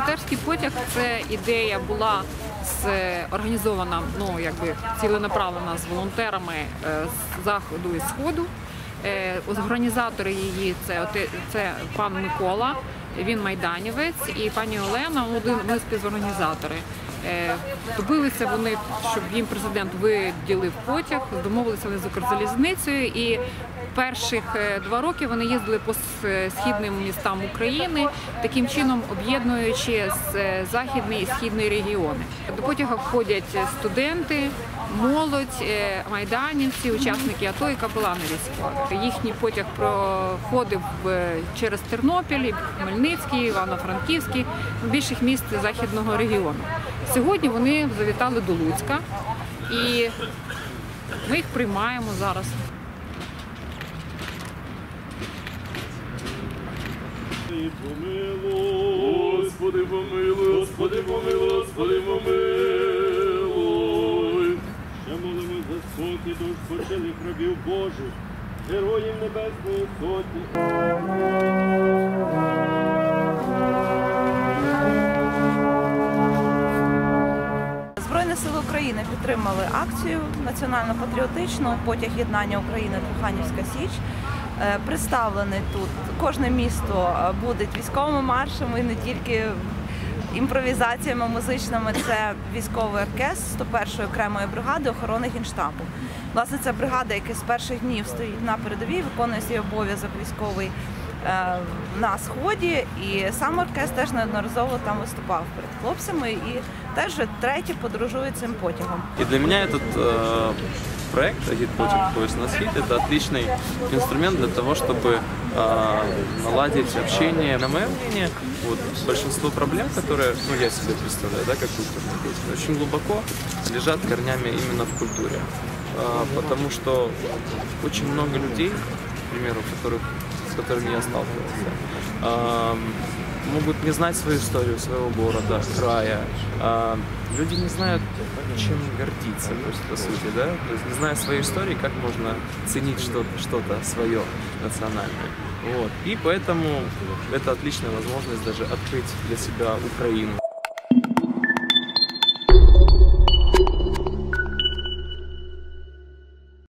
Волонтерський потяг – це ідея була організована, ціленаправлена з волонтерами з заходу і сходу. Організатори її це пан Микола, він майданівець, і пані Олена, ми співорганізатори. Добилися вони, щоб їм президент виділив потяг, домовилися вони з Укрзалізницею, і перших 2 роки вони їздили по східним містам України, таким чином об'єднуючи західний і східний регіони. До потяга входять студенти, молодь, майданівці, учасники АТО і капелани військові. Їхній потяг проходив через Тернопіль, Хмельницький, Івано-Франківський, більших міст західного регіону. Сьогодні вони завітали до Луцька і ми їх приймаємо зараз. Господи помилуй, Господи помилуй, Господи помилуй. Ще молимось за спокій душ спочилих рабів Божих, героїв Небесної Сотні. Збройні сили України підтримали акцію національно-патріотичну «Потяг єднання України Труханівська Січ». Представлений тут кожне місто буде військовими маршами і не тільки імпровізаціями музичними. Це військовий оркестр 101-ї окремої бригади охорони Генштабу. Власне, ця бригада, яка з перших днів стоїть на передовій, виконує свій обов'язок військовий на Сході. І сам оркестр теж неодноразово там виступав перед хлопцями і теж третє подорожує цим потягом. І для мене тут проект «Агитпотяг. Поезд на Схід» — это отличный инструмент для того, чтобы наладить общение. На моем мнении, большинство проблем, которые я себе представляю, как культурный деятель, очень глубоко лежат корнями именно в культуре. Потому что очень много людей, к примеру, с которыми я сталкивался, могут не знать свою историю своего города, края. Люди не знают, чем гордиться, по сути, да? То есть, не зная своей истории, как можно ценить что-то свое национальное. И поэтому это отличная возможность даже открыть для себя Украину.